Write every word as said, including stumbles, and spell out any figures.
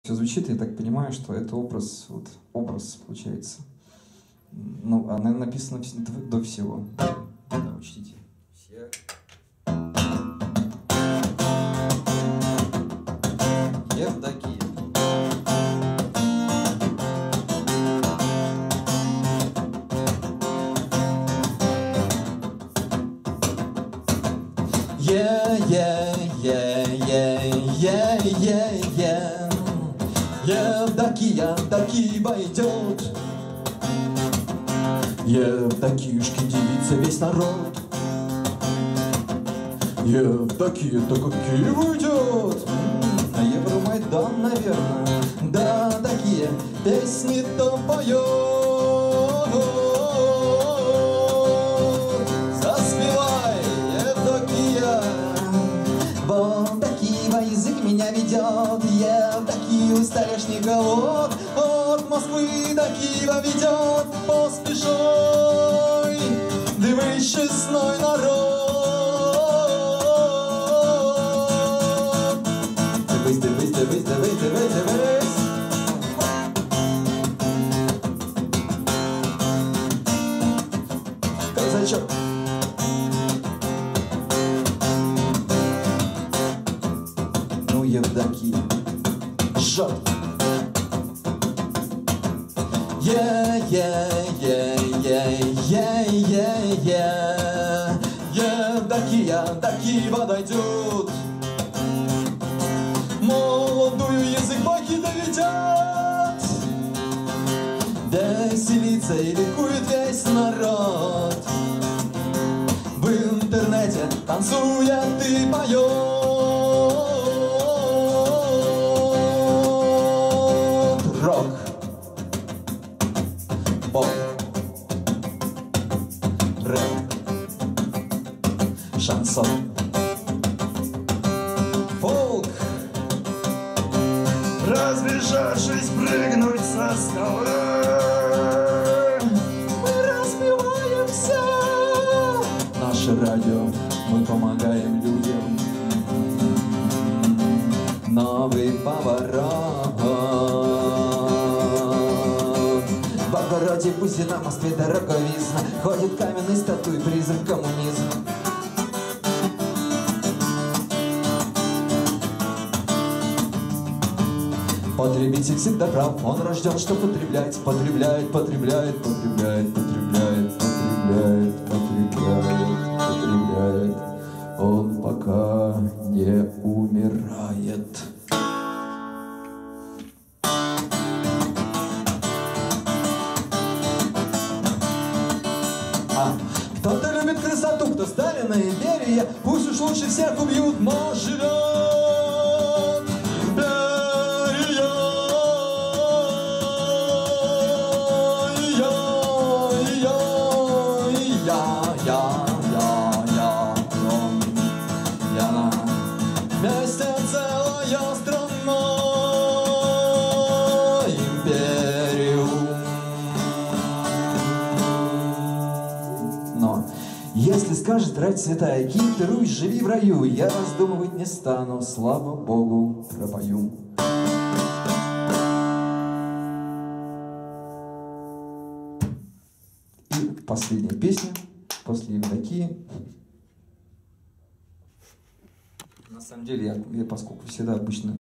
Все звучит, я так понимаю, что это образ, вот образ получается. Ну, она написана до всего. Да, учтите. Все. Евдокия. Yeah, yeah, yeah, yeah, yeah, yeah, yeah. Евдокия, Евдокия идет. Евдокишки девица весь народ. Евдокия-то как Киев идет. На Евромайдан, наверное. Да, такие песни-то поет. Заспевай, Евдокия. Вот такие язык меня ведет. Евдокию столешний голод. От Москвы до Киева ведет. Поспешай, дивись, чесной народ. Дивись, дивись, дивись, дивись, дивись, дивись. Казачок. Ну, Евдокия, жжет. Yeah, yeah, yeah, yeah, yeah, yeah, yeah. Евдокия до Киева дойдет. Молодую язык баки доведет. Веселится и ликует весь народ. В интернете танцует и поет. Рок, поп, рэп, шансон, фолк. Разбежавшись, прыгнуть со скалы, мы разбиваемся. Наше радио, мы помогаем людям. Новый поворот. В огороде пусть на Москве дороговизна. Ходит каменный статуй, призрак коммунизма. Потребитель всегда прав, он рожден, что потреблять. Потребляет, потребляет, потребляет, потребляет, потребляет, потребляет, потребляет. Он пока не умирает. А, кто-то любит красоту, кто Сталина и Берия. Пусть уж лучше всех убьют, но живет. Вместе целая страна, империум. Но если скажет рать святая, кипируй, живи в раю, я раздумывать не стану, слава Богу, пропою. И последняя песня после Евдокии. На самом деле, я, я поскольку всегда обычно